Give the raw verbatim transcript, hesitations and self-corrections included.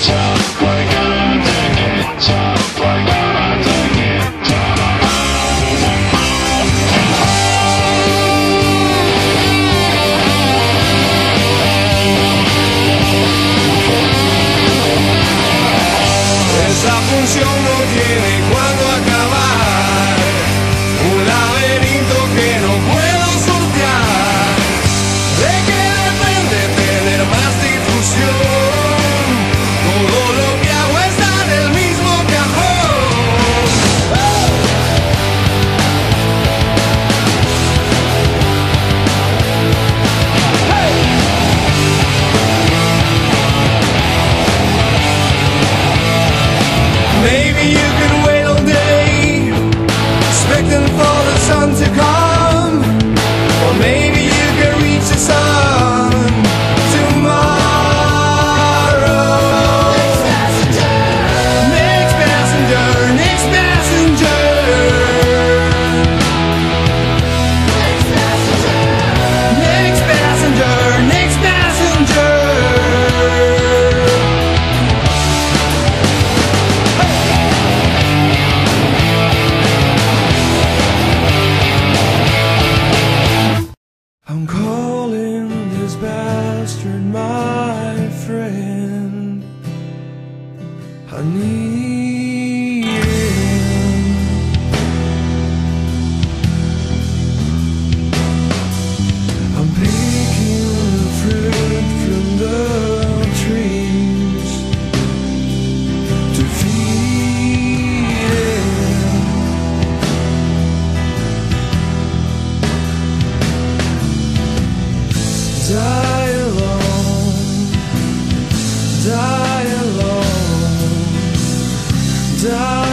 Esa función no tiene cuándo acabar, un laberinto que no puedo sortear. ¿De qué depende tener más difusión? Todo lo que hago está en el mismo cajón. Maybe you could wait all day, expecting for the sun to come. Or maybe you could reach the sun tomorrow. Next passenger, next passenger, next passenger. Next passenger, next passenger, next passenger. I'm calling this bastard my friend. I need him. I'm picking the fruit from the trees to feed him. Die alone, die alone, die